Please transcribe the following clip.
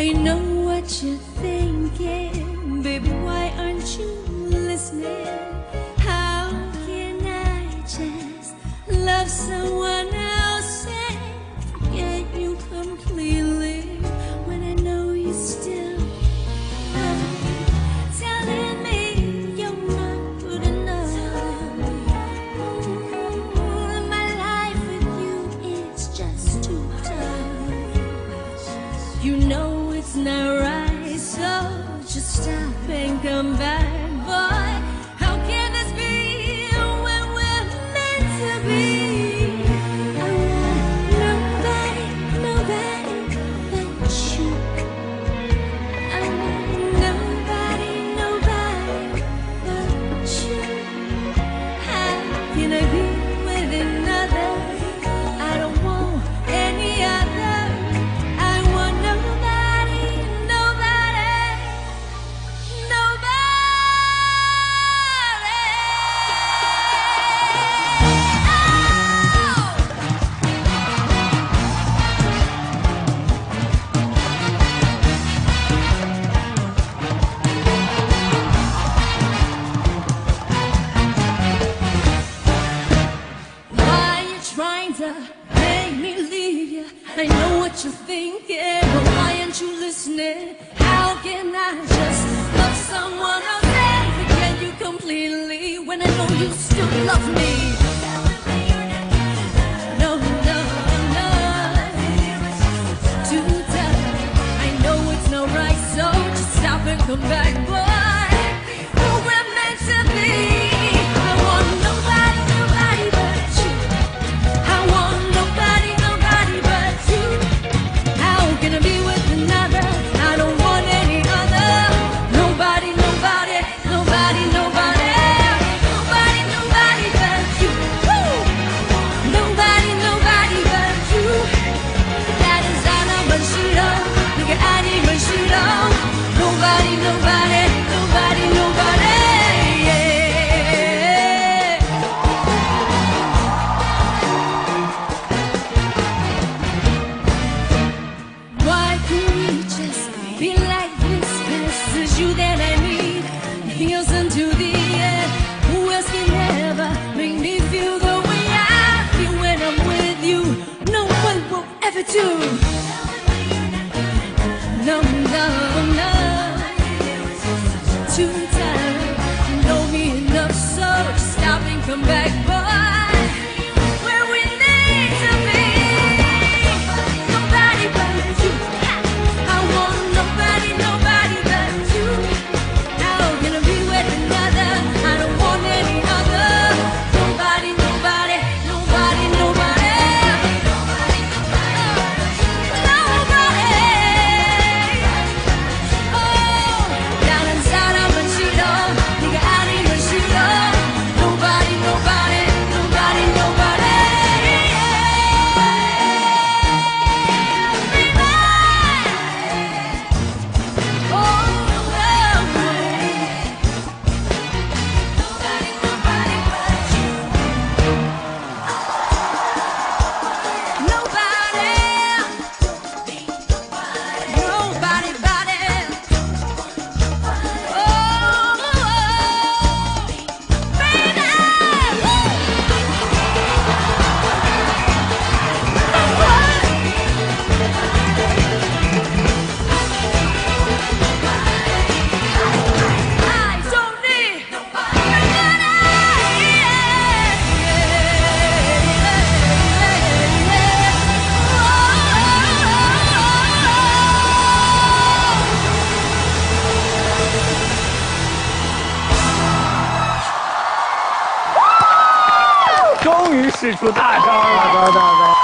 I know what you're thinking, baby, why aren't you listening? How can I just love someone else and forget you completely when I know you still love me? Telling me you're not good enough. My life with you is just too tough. You know it's not right, so just stop and come back, boy. How can this be when we're meant to be? I want nobody, nobody but you. I want nobody, nobody but you. How can I be with another? I don't want any other. I want nobody, nobody, nobody. Why you trying to make me leave you? I know what you're thinking, but why aren't you listening? How can I just love someone else and forget you completely when I know you still love me? No, no, no. Too tough. I know it's not right, so just stop and come back, boy. We're meant to be. I want nobody, nobody but you. I want nobody, nobody but you. How can I be with another? I don't want any other. Nobody, nobody, nobody, nobody. Nobody, nobody but you. Woo! Nobody, nobody but you. 나는 사람만 싫어. 네가 아니면 싫어. Nobody, nobody, nobody, nobody. Yeah. Why can't we just be like this? 'Cause it's you that I need. Nothing else until the end. Who else can ever make me feel the way I feel when I'm with you? No one will ever do. No, no, no. Too tired. You know me enough, so just stop and come back, boy. Where we need to be. Nobody but you. I want nobody, nobody but you. How can I be with another? I don't want any other. Nobody, nobody, nobody, nobody. Nobody. Oh, 나는 사람은 싫어. 네가 아니면 싫어. Nobody, nobody, nobody, nobody. Oh, nobody. Nobody, nobody but you. Nobody. Nobody, body. Oh, baby. I don't need nobody. 终于使出大招了，大招。